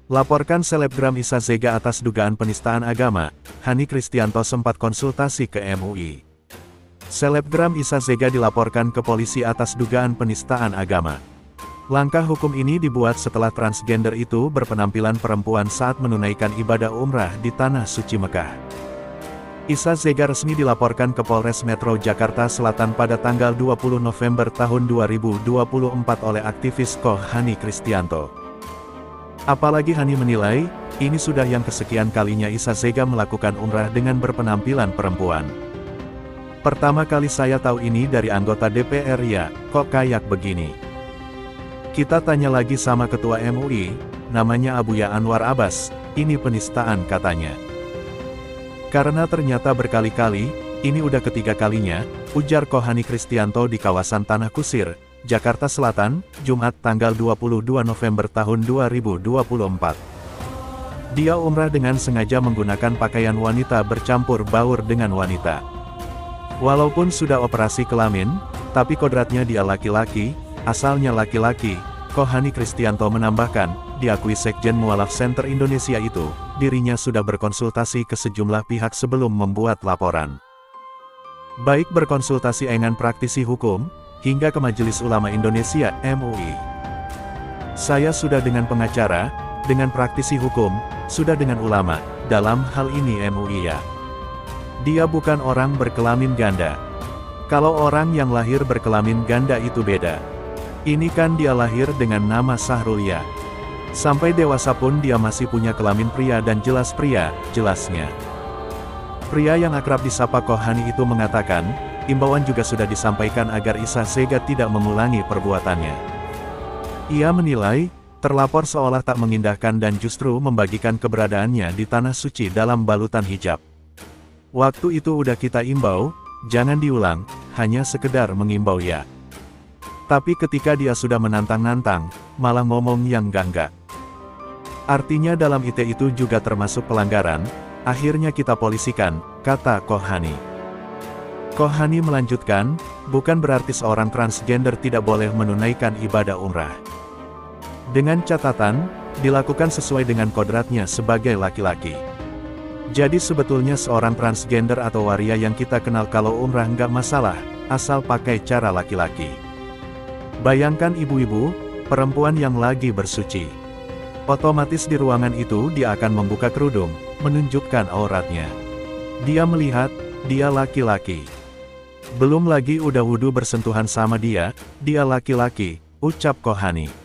Laporkan selebgram Isa Zega atas dugaan penistaan agama, Hani Kristianto sempat konsultasi ke MUI. Selebgram Isa Zega dilaporkan ke polisi atas dugaan penistaan agama. Langkah hukum ini dibuat setelah transgender itu berpenampilan perempuan saat menunaikan ibadah umrah di Tanah Suci Mekah. Isa Zega resmi dilaporkan ke Polres Metro Jakarta Selatan pada tanggal 20 November tahun 2024 oleh aktivis KOH Hani Kristianto. Apalagi Hani menilai, ini sudah yang kesekian kalinya Isa Zega melakukan umrah dengan berpenampilan perempuan. Pertama kali saya tahu ini dari anggota DPR ya, kok kayak begini. Kita tanya lagi sama Ketua MUI, namanya Abuya Anwar Abbas, ini penistaan katanya. Karena ternyata berkali-kali, ini udah ketiga kalinya, ujar KOH Hani Kristianto di kawasan Tanah Kusir, Jakarta Selatan, Jumat tanggal 22 November tahun 2024. Dia umrah dengan sengaja menggunakan pakaian wanita bercampur baur dengan wanita. Walaupun sudah operasi kelamin, tapi kodratnya dia laki-laki, asalnya laki-laki, KOH Hani Kristianto menambahkan, diakui Sekjen Mualaf Center Indonesia itu, dirinya sudah berkonsultasi ke sejumlah pihak sebelum membuat laporan. Baik berkonsultasi dengan praktisi hukum, hingga ke Majelis Ulama Indonesia, MUI. Saya sudah dengan pengacara, dengan praktisi hukum, sudah dengan ulama, dalam hal ini MUI ya. Dia bukan orang berkelamin ganda. Kalau orang yang lahir berkelamin ganda itu beda. Ini kan dia lahir dengan nama Sahrul ya. Sampai dewasa pun dia masih punya kelamin pria dan jelas pria, jelasnya. Pria yang akrab disapa KOH Hani itu mengatakan, imbauan juga sudah disampaikan agar Isa Zega tidak mengulangi perbuatannya. Ia menilai, terlapor seolah tak mengindahkan dan justru membagikan keberadaannya di Tanah Suci dalam balutan hijab. Waktu itu udah kita imbau, jangan diulang, hanya sekedar mengimbau ya. Tapi ketika dia sudah menantang-nantang, malah ngomong yang enggak-enggak. Artinya dalam IT itu juga termasuk pelanggaran, akhirnya kita polisikan, kata KOH Hani. KOH Hani melanjutkan, bukan berarti seorang transgender tidak boleh menunaikan ibadah umrah. Dengan catatan, dilakukan sesuai dengan kodratnya sebagai laki-laki. Jadi sebetulnya seorang transgender atau waria yang kita kenal kalau umrah nggak masalah, asal pakai cara laki-laki. Bayangkan ibu-ibu, perempuan yang lagi bersuci. Otomatis di ruangan itu dia akan membuka kerudung, menunjukkan auratnya. Dia melihat, dia laki-laki. Belum lagi udah wudhu bersentuhan sama dia laki-laki, ucap KOH Hani.